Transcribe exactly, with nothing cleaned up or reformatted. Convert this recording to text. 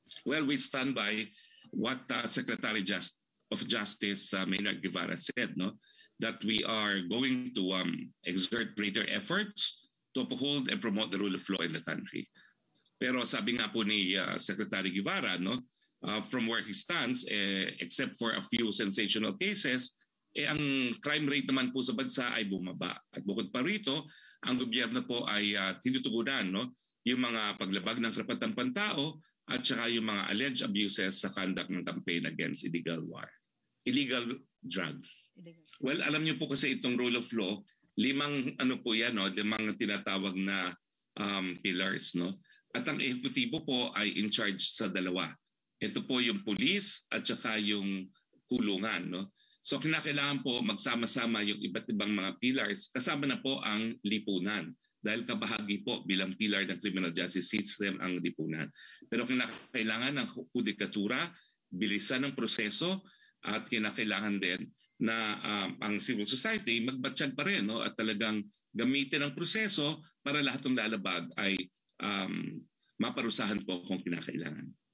Well, we stand by what uh, Secretary Just of Justice uh, Menardo Guevarra said, no, that we are going to um, exert greater efforts to uphold and promote the rule of law in the country. Pero sabi nga po ni uh, Secretary Guevarra, no, uh, from where he stands, eh, except for a few sensational cases, eh, ang crime rate naman po sa bansa ay bumaba. At bukod pa rito, ang gobyerno po ay uh, tinutugunan, no, yung mga paglabag ng karapatang pantao at saka yung mga alleged abuses sa conduct ng campaign against illegal war, illegal drugs. Illegal. Well, alam niyo po kasi itong rule of law, limang ano po yan, no, limang tinatawag na um, pillars, no. At ang ehekutibo po ay in charge sa dalawa. Ito po yung police at saka yung kulungan, no. So kinakailangan po magsama-sama yung iba't ibang mga pillars, kasama na po ang lipunan. Dahil kabahagi po bilang pilar ng criminal justice system ang lipunan. Pero kinakailangan ng judikatura, bilisan ng proseso, at kinakailangan din na um, ang civil society magbatsyag pa rin, no, at talagang gamitin ang proseso para lahat ng lalabag ay um, maparusahan po kung kinakailangan.